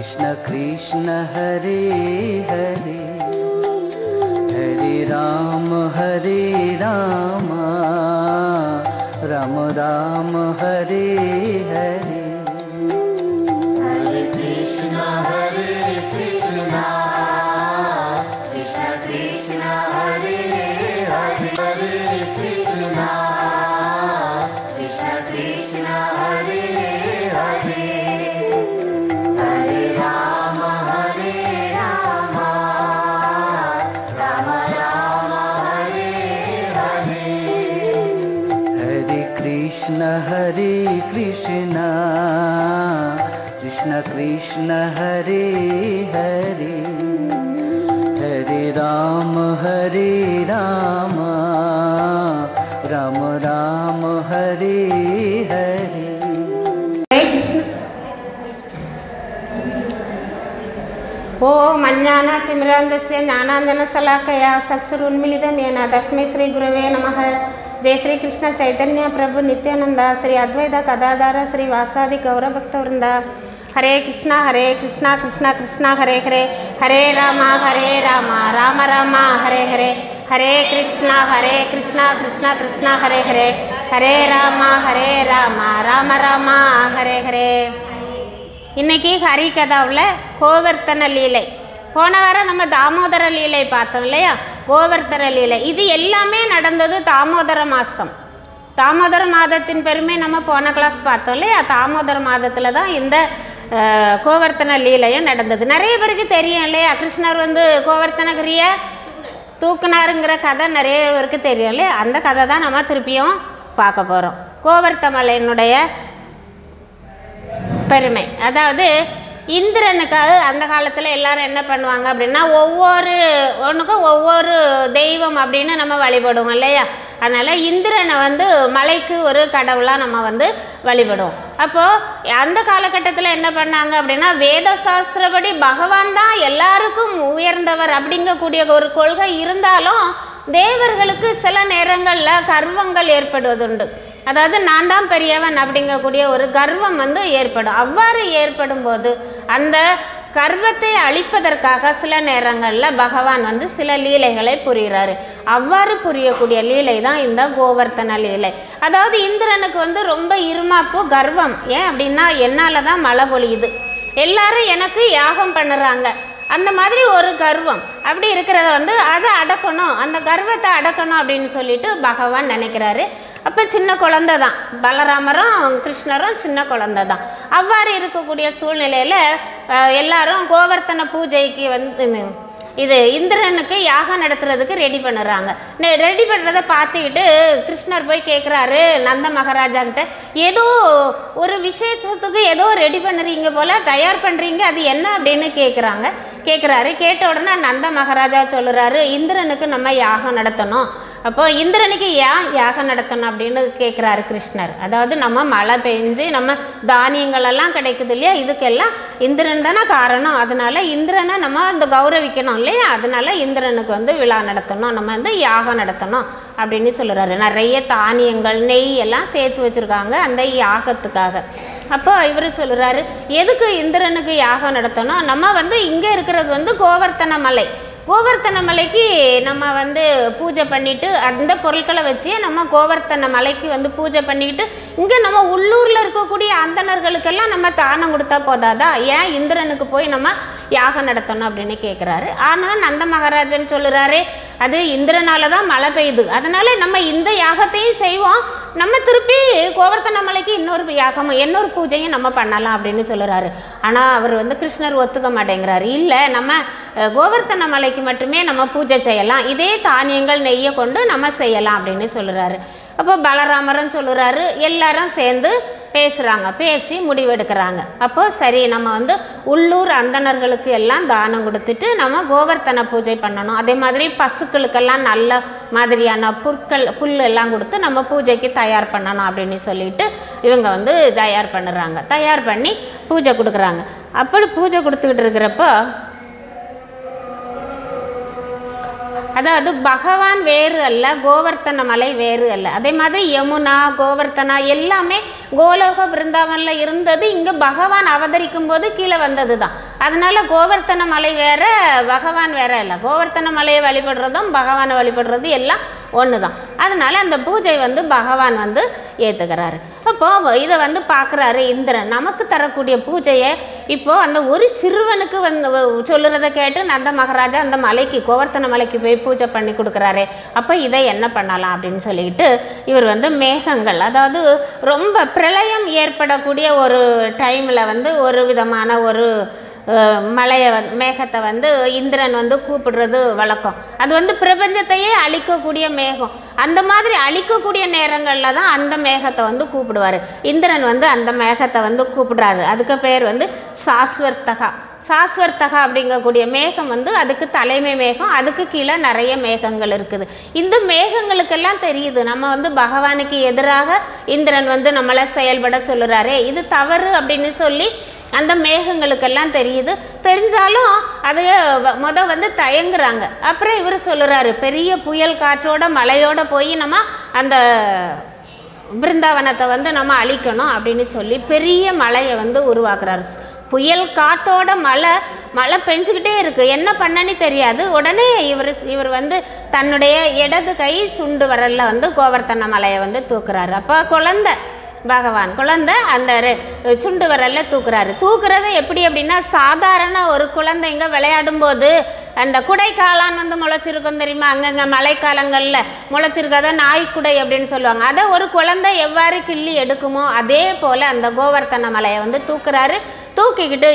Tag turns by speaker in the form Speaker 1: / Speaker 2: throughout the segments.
Speaker 1: कृष्ण कृष्ण हरे हरे हरे राम राम राम हरे हरे
Speaker 2: हरे कृष्ण कृष्ण कृष्ण हरे हरे हरे कृष्ण कृष्ण हरे हरे हरे राम राम राम हरे हरे
Speaker 1: हरे कृष्ण कृष्ण कृष्ण हरे हरे हरे राम राम राम हरे हरे
Speaker 3: ओम अज्ञानातिमिरान्धस्य ज्ञानाञ्जनशलाकया चक्षुरुन्मीलितं येन तस्मै श्रीगुरवे नमः। जय श्री कृष्ण चैतन्य प्रभु नित्यानंद श्री अद्वैत गदाधर श्री वासादि गौरभक्तवृंद। हरे कृष्ण कृष्ण कृष्ण हरे हरे हरे राम राम राम हरे हरे हरे कृष्ण कृष्ण कृष्ण हरे हरे हरे राम राम राम हरे हरे। இன்னைக்கு ஹரிகதாவில் கோவர்த்தன லீலை. போன வாரம் நம்ம தாமோதர லீலை பார்த்தோம் இல்லையா? கோவர்த்தன லீலை இது எல்லாமே நடந்தது தாமோதர மாதம். தாமோதர மாதத்தின் பெருமை நம்ம போன கிளாஸ் பார்த்தோம் இல்லையா? தாமோதர மாதத்தில் தான் இந்த கோவர்த்தன லீலையும் நடந்தது. நிறைய பேருக்கு தெரியும் இல்லையா? கிருஷ்ணர் வந்து கோவர்த்தனகிரியை தூக்குனாருங்கிற கதை நிறைய பேருக்கு தெரியும் இல்லையா? அந்த கதை தான் நம்ம திருப்பியும் பார்க்க போகிறோம். கோவர்த்த மலையினுடைய பெருமை. அதாவது இந்திரனுக்காக அந்த காலத்தில் எல்லாரும் என்ன பண்ணுவாங்க அப்படின்னா, ஒவ்வொரு தெய்வம் அப்படின்னு நம்ம வழிபடுவோம் இல்லையா? அதனால் இந்திரனை வந்து மலைக்கு ஒரு கடவுளாக நம்ம வந்து வழிபடுவோம். அப்போது அந்த காலகட்டத்தில் என்ன பண்ணாங்க அப்படின்னா, வேத சாஸ்திரப்படி பகவான் தான் எல்லாருக்கும் உயர்ந்தவர் அப்படிங்கக்கூடிய ஒரு கொள்கை இருந்தாலும் தேவர்களுக்கு சில நேரங்களில் கர்வங்கள் ஏற்படுவதுண்டு. அதாவது நான் தான் பெரியவன் அப்படிங்கக்கூடிய ஒரு கர்வம் வந்து ஏற்படும். அவ்வாறு ஏற்படும் போது அந்த கர்வத்தை அழிப்பதற்காக சில நேரங்களில் பகவான் வந்து சில லீலைகளை புரிகிறாரு. அவ்வாறு புரியக்கூடிய லீலை தான் இந்த கோவர்த்தன லீலை. அதாவது இந்திரனுக்கு வந்து ரொம்ப இருமாப்பு, கர்வம். ஏன் அப்படின்னா, என்னால் தான் மழை பொழியுது, எல்லாரும் எனக்கு யாகம் பண்ணுறாங்க, அந்த மாதிரி ஒரு கர்வம். அப்படி இருக்கிறத வந்து அதை அடக்கணும், அந்த கர்வத்தை அடக்கணும் அப்படின்னு சொல்லிட்டு பகவான் நினைக்கிறாரு. அப்போ சின்ன குழந்தை தான், பலராமரும் கிருஷ்ணரும் சின்ன குழந்தை தான். அவ்வாறு இருக்கக்கூடிய சூழ்நிலையில் எல்லாரும் கோவர்த்தன பூஜைக்கு வந்து இது இந்திரனுக்கு யாகம் நடத்துறதுக்கு ரெடி பண்ணுறாங்க. ரெடி பண்ணுறதை பார்த்துக்கிட்டு கிருஷ்ணர் போய் கேட்குறாரு நந்த மகாராஜாக்கிட்ட, ஏதோ ஒரு விசேஷத்துக்கு ஏதோ ரெடி பண்ணுறீங்க போல், தயார் பண்ணுறீங்க, அது என்ன அப்படின்னு கேட்குறாரு. கேட்ட உடனே நந்த மகாராஜா சொல்லுறாரு, இந்திரனுக்கு நம்ம யாகம் நடத்தணும். அப்போது இந்திரனுக்கு ஏன் யாகம் நடத்தணும் அப்படின்னு கேட்குறாரு கிருஷ்ணர். அதாவது நம்ம மழை பெஞ்சு நம்ம தானியங்களெல்லாம் கிடைக்குது இல்லையா, இதுக்கெல்லாம் இந்திரன் தானே காரணம். அதனால இந்திரனை நம்ம அந்த கௌரவிக்கணும் இல்லையா? அதனால இந்திரனுக்கு வந்து விழா நடத்தணும், நம்ம வந்து யாகம் நடத்தணும் அப்படின்னு சொல்லுறாரு. நிறைய தானியங்கள், நெய் எல்லாம் சேர்த்து வச்சுருக்காங்க அந்த யாகத்துக்காக. அப்போ இவர் சொல்லுறாரு, எதுக்கு இந்திரனுக்கு யாகம் நடத்தணும்? நம்ம வந்து இங்கே இருக்கிறது வந்து கோவர்த்தன மலை. கோவர்த்தன மலைக்கு நம்ம வந்து பூஜை பண்ணிவிட்டு அந்த பொருட்களை வச்சே நம்ம கோவர்த்தன மலைக்கு வந்து பூஜை பண்ணிக்கிட்டு இங்கே நம்ம உள்ளூரில் இருக்கக்கூடிய அந்தணர்களுக்கெல்லாம் நம்ம தானம் கொடுத்தா போதாதா? ஏன் இந்திரனுக்கு போய் நம்ம யாகம் நடத்தணும் அப்படின்னு கேட்குறாரு. ஆனால் நந்த மகாராஜன் சொல்லுறாரு, அது இந்திரனால தான் மழை பெய்யுது, அதனால நம்ம இந்த யாகத்தையும் செய்வோம், நம்ம திருப்பி கோவர்த்தன மலைக்கு இன்னொரு யாகமும் இன்னொரு பூஜையும் நம்ம பண்ணலாம் அப்படின்னு சொல்லுறாரு. ஆனால் அவர் வந்து கிருஷ்ணர் ஒத்துக்க மாட்டேங்கிறாரு. இல்லை, நம்ம கோவர்த்தன மலைக்கு மட்டுமே நம்ம பூஜை செய்யலாம், இதே தானியங்கள் நெய்யை கொண்டு நம்ம செய்யலாம் அப்படின்னு சொல்லுறாரு. அப்போ பலராமரும் சொல்லுறாரு, எல்லாரும் சேர்ந்து பேசுகிறாங்க, பேசி முடிவெடுக்கிறாங்க. அப்போ சரி, நம்ம வந்து உள்ளூர் அந்தணர்களுக்கு எல்லாம் தானம் கொடுத்துட்டு நம்ம கோவர்த்தன பூஜை பண்ணணும், அதே மாதிரி பசுக்களுக்கெல்லாம் நல்ல மாதிரியான புல் எல்லாம் கொடுத்து நம்ம பூஜைக்கு தயார் பண்ணணும் அப்படின்னு சொல்லிட்டு இவங்க வந்து தயார் பண்ணுறாங்க. தயார் பண்ணி பூஜை கொடுக்குறாங்க. அப்படி பூஜை கொடுத்துக்கிட்டு இருக்கிறப்போ அதாவது பகவான் வேறு அல்ல, கோவர்த்தன மலை வேறு அல்ல. அதே மாதிரி யமுனா, கோவர்த்தனா எல்லாமே கோலோக பிருந்தாவனில் இருந்தது. இங்கே பகவான் அவதரிக்கும் போது கீழே வந்தது தான். அதனால கோவர்த்தன மலை வேற, பகவான் வேற இல்லை. கோவர்த்தன மலையை வழிபடுறதும் பகவானை வழிபடுறது எல்லாம் ஒன்று தான். அதனால அந்த பூஜை வந்து பகவான் வந்து ஏற்றுக்கிறாரு. அப்போது இதை வந்து பார்க்குறாரு இந்திரன். நமக்கு தரக்கூடிய பூஜையை இப்போது அந்த ஒரு சிறுவனுக்கு வந்து சொல்லுறதை கேட்டு நந்த மகாராஜா அந்த மலைக்கு, கோவர்த்தன மலைக்கு போய் பூஜை பண்ணி கொடுக்குறாரு. அப்போ இதை என்ன பண்ணலாம் அப்படின்னு சொல்லிட்டு இவர் வந்து மேகங்கள், அதாவது ரொம்ப பிரளயம் ஏற்படக்கூடிய ஒரு டைமில் வந்து ஒரு விதமான ஒரு மலையை மேகத்தை வந்து இந்திரன் வந்து கூப்பிடுறது வழக்கம். அது வந்து பிரபஞ்சத்தையே அழிக்கக்கூடிய மேகம். அந்த மாதிரி அழிக்கக்கூடிய நேரங்களில் தான் அந்த மேகத்தை வந்து கூப்பிடுவார். இந்திரன் வந்து அந்த மேகத்தை வந்து கூப்பிடுறாரு. அதுக்கு பேர் வந்து சாஸ்வர்த்தகா. சாஸ்வர்த்தகா அப்படிங்கக்கூடிய மேகம் வந்து அதுக்கு தலைமை மேகம். அதுக்கு கீழே நிறைய மேகங்கள் இருக்குது. இந்த மேகங்களுக்கெல்லாம் தெரியுது நம்ம வந்து பகவானுக்கு எதிராக இந்திரன் வந்து நம்மளை செயல்பட சொல்லுறாரு, இது தவறு அப்படின்னு சொல்லி அந்த மேகங்களுக்கெல்லாம் தெரியுது. தெரிஞ்சாலும் அது வந்து தயங்குறாங்க. அப்புறம் இவர் சொல்லுறாரு, பெரிய புயல் காற்றோட மழையோட போய் நம்ம அந்த பிருந்தாவனத்தை வந்து நம்ம அழிக்கணும் அப்படின்னு சொல்லி பெரிய மலையை வந்து உருவாக்குறாரு. புயல் காற்றோட மழை பெஞ்சுக்கிட்டே இருக்குது. என்ன பண்ணன்னு தெரியாது. உடனே இவர் வந்து தன்னுடைய இடது கை சுண்டு வரலில் வந்து கோவர்த்தன மலையை வந்து தூக்குறாரு. அப்போ குழந்தை அந்த சுண்டு வரலில் தூக்குறது எப்படி அப்படின்னா, சாதாரண ஒரு குழந்தைங்க விளையாடும் போது அந்த குடைக்காளான் வந்து முளைச்சிருக்கும் தெரியுமா, அங்கங்கே மழைக்காலங்களில் முளைச்சிருக்கத நாய்க்குடை அப்படின்னு சொல்லுவாங்க. அதை ஒரு குழந்தை எவ்வாறு கிள்ளி எடுக்குமோ அதே போல் அந்த கோவர்த்தன மலையை வந்து தூக்குறாரு. தூக்கிக்கிட்டு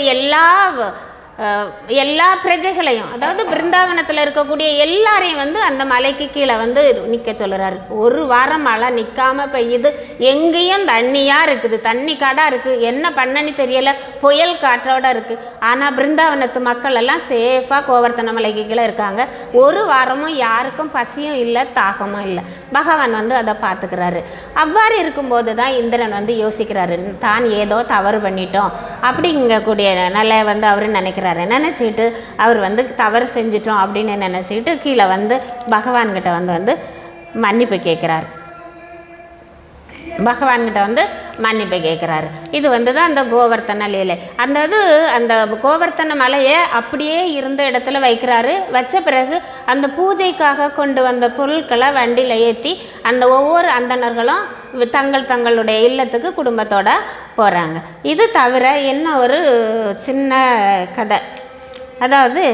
Speaker 3: எல்லா பிரஜைகளையும், அதாவது பிருந்தாவனத்தில் இருக்கக்கூடிய எல்லாரையும் வந்து அந்த மலைக்கு கீழே வந்து நிற்க சொல்லுறாரு. ஒரு வாரம் மழை நிற்காம பெய்யுது. எங்கேயும் தண்ணியாக இருக்குது, தண்ணி காடாக இருக்குது. என்ன பண்ணன்னு தெரியலை, புயல் காற்றோட இருக்குது. ஆனால் பிருந்தாவனத்து மக்கள் எல்லாம் சேஃபாக கோவர்த்தன மலைக்கு கீழே இருக்காங்க. ஒரு வாரமும் யாருக்கும் பசியும் இல்லை, தாகமும் இல்லை. பகவான் வந்து அதை பார்த்துக்கிறாரு. அவ்வாறு இருக்கும்போது தான் இந்திரன் வந்து யோசிக்கிறாரு, தான் ஏதோ தவறு பண்ணிட்டோம் அப்படிங்கக்கூடிய நிலை வந்து அவர் நினச்சிக்கிட்டு அவர் வந்து தவறு செஞ்சிட்டோம் அப்படின்னு நினச்சிக்கிட்டு கீழே வந்து பகவான்கிட்ட வந்து மன்னிப்பு கேட்குறாரு. மன்னிப்பு கேட்குறாரு. இது வந்து தான் அந்த கோவர்த்தன லீலை. அந்த கோவர்த்தன மலையை அப்படியே இருந்த இடத்துல வைக்கிறாரு. வச்ச பிறகு அந்த பூஜைக்காக கொண்டு வந்த பொருட்களை வண்டியில் ஏற்றி அந்த ஒவ்வொரு அந்தணர்களும் தங்களுடைய இல்லத்துக்கு குடும்பத்தோட போகிறாங்க. இது தவிர என்ன ஒரு சின்ன கதை, அதாவது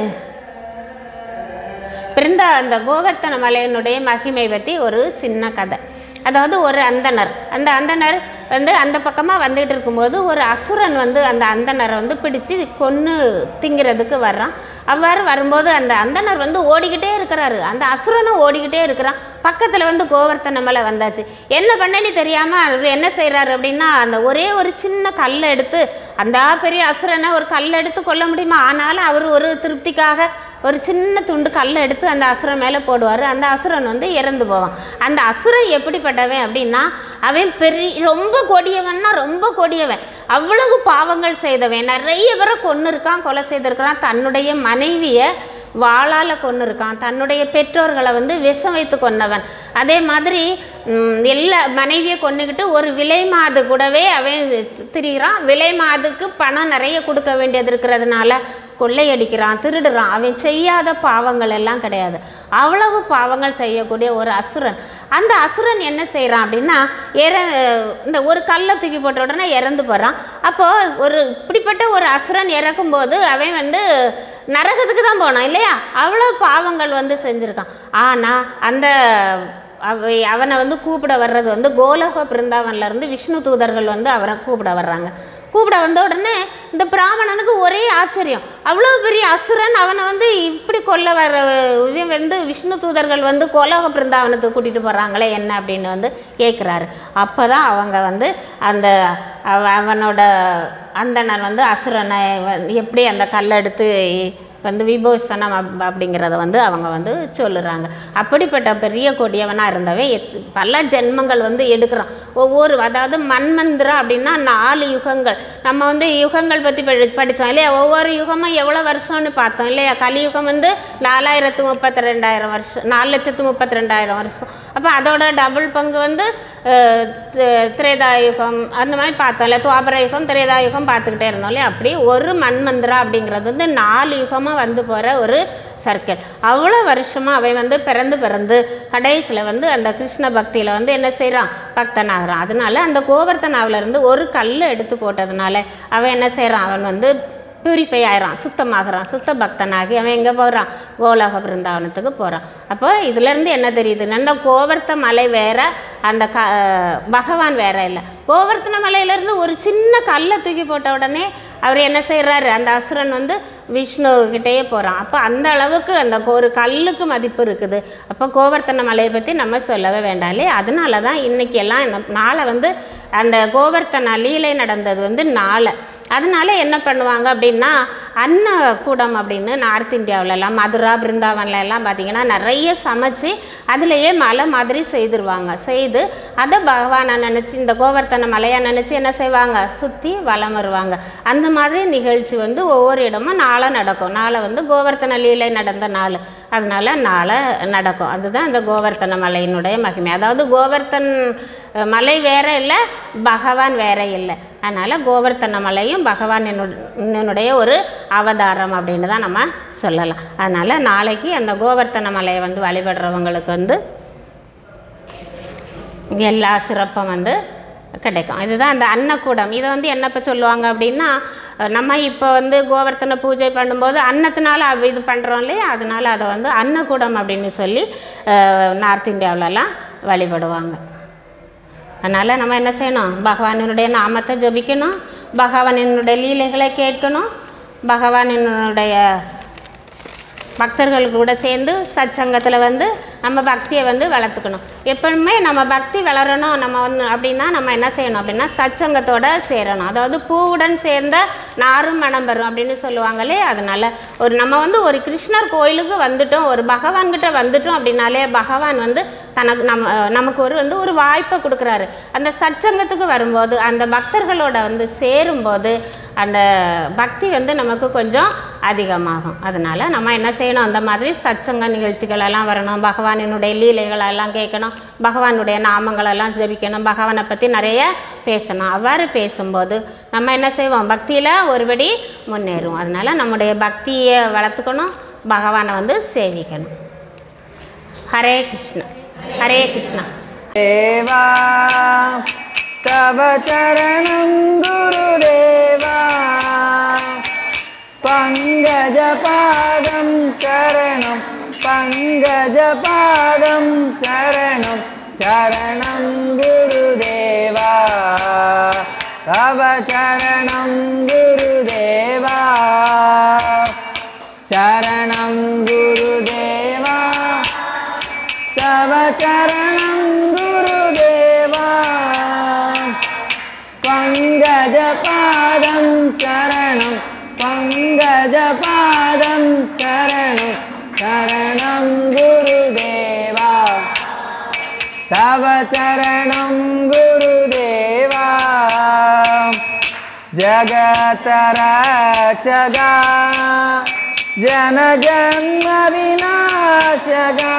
Speaker 3: அந்த கோவர்த்தன மலையினுடைய மகிமை பற்றி ஒரு சின்ன கதை. அதாவது ஒரு அந்தணர் வந்து அந்த பக்கமாக வந்துகிட்டு இருக்கும்போது ஒரு அசுரன் வந்து அந்த அந்தணரை வந்து பிடிச்சி கொன்று திங்கிறதுக்கு வர்றான். அவ்வாறு வரும்போது அந்த அந்தணர் வந்து ஓடிக்கிட்டே இருக்கிறாரு. அந்த அசுரனும் ஓடிக்கிட்டே இருக்கிறான். பக்கத்தில் வந்து கோவர்த்தன மலை வந்தாச்சு. என்ன பண்ணன்னு தெரியாமல் அவர் என்ன செய்கிறாரு அப்படின்னா, அந்த ஒரே ஒரு சின்ன கல்லை எடுத்து, அந்த பெரிய அசுரனை ஒரு கல்லை எடுத்து கொல்ல முடியுமா? ஆனாலும் அவர் ஒரு திருப்திக்காக ஒரு சின்ன துண்டு கல்லை எடுத்து அந்த அசுரன் மேலே போடுவார். அந்த அசுரன் வந்து இறந்து போவான். அந்த அசுரன் எப்படிப்பட்டவன் அப்படின்னா, அவன் ரொம்ப கொடியவன், அவ்வளவு பாவங்கள் செய்தவன். நிறைய பேரை கொலை செய்திருக்கிறான். தன்னுடைய மனைவியை வாளால் கொன்று இருக்கான். தன்னுடைய பெற்றோர்களை வந்து விஷம் வைத்து கொன்னவன். அதே மாதிரி எல்லா மனைவியை கொண்டுக்கிட்டு ஒரு விலை மாது கூடவே அவன் திரிகிறான். விலை மாதுக்கு பணம் நிறைய கொடுக்க வேண்டியது இருக்கிறதுனால கொள்ளையடிக்கிறான், திருடுறான். அவன் செய்யாத பாவங்கள் எல்லாம் கிடையாது. அவ்வளவு பாவங்கள் செய்யக்கூடிய ஒரு அசுரன். அந்த அசுரன் என்ன செய்கிறான் அப்படின்னா, இந்த ஒரு கல்லை தூக்கி போட்ட உடனே இறந்து போகிறான். அப்போது இப்படிப்பட்ட ஒரு அசுரன் இறக்கும்போது அவன் வந்து நரகத்துக்கு தான் போனான் இல்லையா? அவ்வளோ பாவங்கள் வந்து செஞ்சுருக்கான். ஆனால் அவனை வந்து கூப்பிட வர்றது வந்து கோலோக பிருந்தாவன்லேருந்து விஷ்ணு தூதர்கள் வந்து அவரை கூப்பிட வர்றாங்க. கூப்பிட வந்த உடனே இந்த பிராமணனுக்கு ஒரே ஆச்சரியம். அவ்வளோ பெரிய அசுரன் அவனை வந்து இப்படி கொல்ல வர வந்து விஷ்ணு தூதர்கள் வந்து கோலோக பிருந்தாவனத்துக்கு கூட்டிகிட்டு போகிறாங்களே என்ன அப்படின்னு வந்து கேட்குறாரு. அப்போ தான் அவங்க வந்து அவனோட அந்தணன் வந்து அசுரனை எப்படி அந்த கல்லை எடுத்து வந்து விபோஷனம் அப்படிங்கிறத வந்து அவங்க வந்து சொல்லுறாங்க. அப்படிப்பட்ட பெரிய கொடியவனாக இருந்தவன் பல ஜென்மங்கள் வந்து எடுக்கிறான். அதாவது மன்மந்திரம் அப்படின்னா 4 யுகங்கள். நம்ம வந்து யுகங்கள் யுகங்கள் பற்றி படித்தோம் இல்லையா. ஒவ்வொரு யுகமும் எவ்வளோ வருஷம்னு பார்த்தோம் இல்லையா. கலியுகம் வந்து 4,32,000 வருஷம், 4,32,000 வருஷம். அப்போ அதோட டபுள் பங்கு வந்து திரேதாயுகம் அந்த மாதிரி பார்த்தோம் இல்லை. துவாபர யுகம், திரேதாயுகம் பார்த்துக்கிட்டே இருந்தோம் இல்லையா. அப்படி ஒரு மன்மந்திரா அப்படிங்கிறது வந்து 4 யுகமாக வந்து போகிற ஒரு சர்க்கிள். அவ்வளோ வருஷமாக அவன் வந்து பிறந்து கடைசியில் வந்து அந்த கிருஷ்ண பக்தியில் வந்து என்ன செய்கிறான், பக்தனாகிறான். அதனால அந்த கோவர்த்தனாவிலேருந்து ஒரு கல்லை எடுத்து போட்டதுனால அவன் என்ன செய்கிறான், அவன் வந்து பியூரிஃபை ஆகிறான், சுத்தமாகறான். சுத்த பக்தனாகி அவன் எங்கே போகிறான், கோலோக பிருந்தாவனத்துக்கு போகிறான். அப்போ இதுலேருந்து என்ன தெரியுதுன்னா, அந்த கோவர்த்த மலை வேற, அந்த பகவான் வேற இல்லை. கோவர்த்தன மலையிலேருந்து ஒரு சின்ன கல்லை தூக்கி போட்ட உடனே அவர் என்ன செய்கிறாரு, அந்த அசுரன் வந்து விஷ்ணுக்கிட்டேயே போகிறான். அப்போ அந்த அளவுக்கு அந்த ஒரு கல்லுக்கு மதிப்பு இருக்குது. அப்போ கோவர்த்தன மலையை பற்றி நம்ம சொல்லவே வேண்டாம் இல்லையா. அதனால தான் இன்றைக்கி எல்லாம் நாளை வந்து அந்த கோவர்த்தன லீலை நடந்தது வந்து நாளை. அதனால என்ன பண்ணுவாங்க அப்படின்னா, அன்னக்கூடம் அப்படின்னு நார்த் இந்தியாவிலலாம் மதுரா பிருந்தாவன்லாம் பார்த்திங்கன்னா நிறைய சமைச்சு அதுலேயே மலை மாதிரி செய்திருவாங்க. செய்து அதை பகவானை நினச்சி, இந்த கோவர்த்தன மலையை நினச்சி என்ன செய்வாங்க, சுற்றி வலம் வருவாங்க. அந்த மாதிரி நிகழ்ச்சி வந்து ஒவ்வொரு இடமும் நாளை நடக்கும். நாளை வந்து கோவர்த்தன லீலை நடந்த நாள், அதனால நாளை நடக்கும். அதுதான் அந்த கோவர்த்தன மலையினுடைய மகிமை. அதாவது கோவர்த்தன் மலை வேற இல்லை, பகவான் வேற இல்லை. அதனால் கோவர்த்தன மலையும் பகவான் என்னுடைய ஒரு அவதாரம் அப்படின்னு தான் நம்ம சொல்லலாம். அதனால் நாளைக்கு அந்த கோவர்த்தன மலையை வந்து வழிபடுறவங்களுக்கு வந்து எல்லா சிறப்பும் வந்து கிடைக்கும். இதுதான் அந்த அன்னக்கூடம். இதை வந்து என்னப்போ சொல்லுவாங்க அப்படின்னா, நம்ம இப்போ வந்து கோவர்த்தன பூஜை பண்ணும்போது அன்னத்தினால இது பண்ணுறோம் இல்லையா, அதனால் அதை வந்து அன்னக்கூடம் அப்படின்னு சொல்லி நார்த் இந்தியாவிலலாம் வழிபடுவாங்க. அதனால் நம்ம என்ன செய்யணும், பகவானினுடைய நாமத்தை ஜபிக்கணும், பகவானினுடைய லீலைகளை கேட்கணும், பகவானினுடைய பக்தர்கள் கூட சேர்ந்து சத்சங்கத்தில் வந்து நம்ம பக்தியை வந்து வளர்த்துக்கணும். எப்பவுமே நம்ம பக்தி வளரணும் நம்ம வந்து அப்படின்னா நம்ம என்ன செய்யணும் அப்படின்னா சத்சங்கத்தோடு சேரணும். அதாவது பூவுடன் சேர்ந்த நாரும் மனம் வரும் அப்படின்னு சொல்லுவாங்களே. அதனால் நம்ம வந்து ஒரு கிருஷ்ணர் கோயிலுக்கு வந்துட்டோம், ஒரு பகவான்கிட்ட வந்துட்டோம் அப்படின்னாலே பகவான் வந்து நமக்கு ஒரு வாய்ப்பை கொடுக்குறாரு. அந்த சத்சங்கத்துக்கு வரும்போது, அந்த பக்தர்களோட வந்து சேரும்போது அந்த பக்தி வந்து நமக்கு கொஞ்சம் அதிகமாகும். அதனால் நம்ம என்ன செய்யணும், அந்த மாதிரி சத்சங்க நிகழ்ச்சிகளெல்லாம் வரணும், பகவானினுடைய லீலைகளெல்லாம் கேட்கணும், பகவானுடைய நாமங்களெல்லாம் ஜபிக்கணும், பகவானை பற்றி நிறைய பேசணும். அவ்வாறு பேசும்போது நம்ம என்ன செய்வோம், பக்தியில் ஒருபடி முன்னேறுவோம். அதனால் நம்முடைய பக்தியை வளர்த்துக்கணும், பகவானை வந்து சேவிக்கணும். ஹரே கிருஷ்ணா ஹரே கிருஷ்ணா.
Speaker 1: தேவா தவ சரணம் குருதேவா, பங்கஜ பாதம் சரணம் பங்கஜ பாதம் சரணம் சரணம் குருதேவா, தவ சரணம் குருதேவா, சரணம் குருதேவா, தவ சரணம் குருதேவா, பங்கஜ பாதம் சரணம் பங்கஜ பாதம் சரணம் சரணம் குருதேவா, தவ சரணம் குருதேவா, ஜகதரக்ஷகா ஜன ஜன்ம விநாசகா,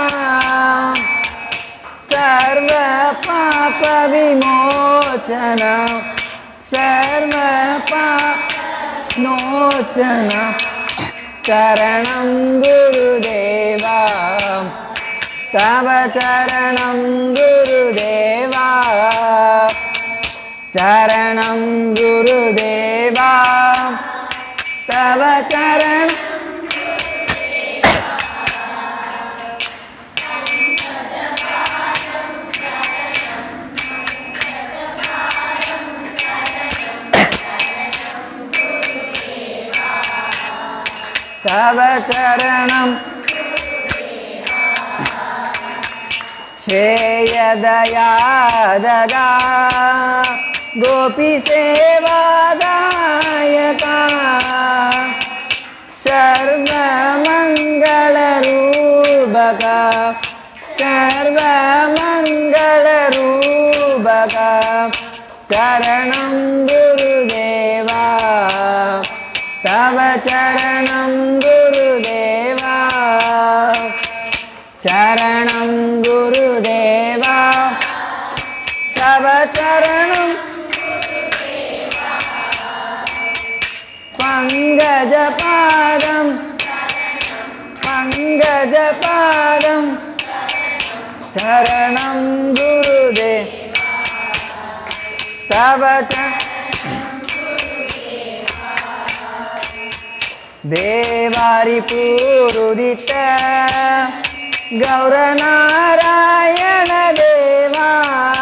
Speaker 1: சர்வ பாப விமோச்சன சர்வ பாபமோச்சன, சரணம் குருதேவா, தவ சரணம் குருதேவா, சரணம் குருதேவா, தவ சரணம் தவ சரணம் ஸ்ரேயதயாதகா கோபி சேவாதாயகா, சர்வ மங்கள ரூபகா சர்வ மங்கள ரூபகா, சரணம் குருதேவா, तव चरणं गुरुदेवा चरणं गुरुदेवा तव चरणं पंकजपादं पंकजपादं चरणं गुरुदेव तव देवारिपूरुदित गौरनारायण देवा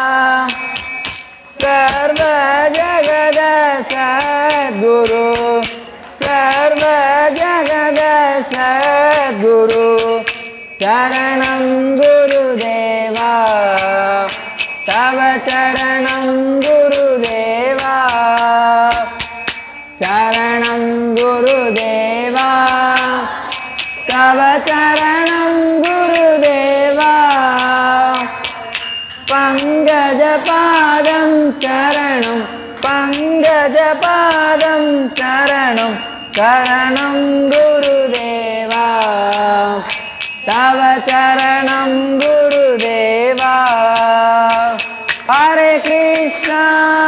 Speaker 1: सर्वजगद सद्गुरु सर्वजगद सद्गुरु चरणं गुरुदेवा तव चरणं गुरुदेवा चरणं गुरुदेवा तव चरणं गुरुदेवा पंकजपादं चरणं पंकजपादं चरणं चरणं गुरुदेवा तव चरणं गुरुदेवा हरे कृष्णा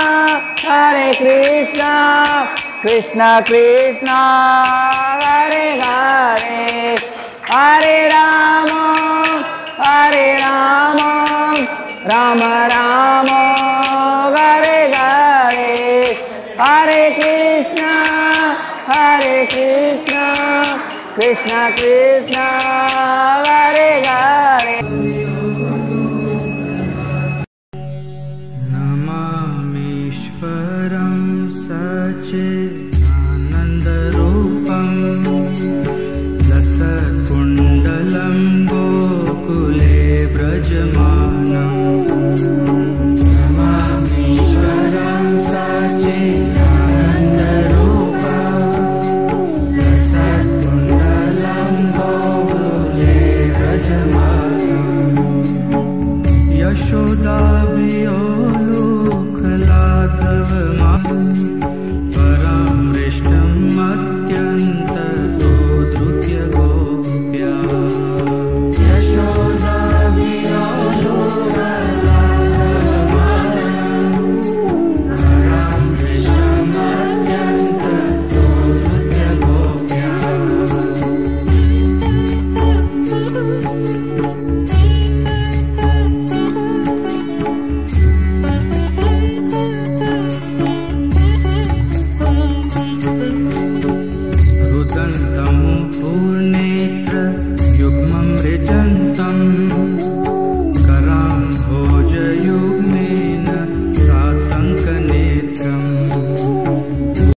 Speaker 1: कृष्ण कृष्ण हरे हरे हरे राम राम राम हरे हरे हरे कृष्ण कृष्ण कृष्ण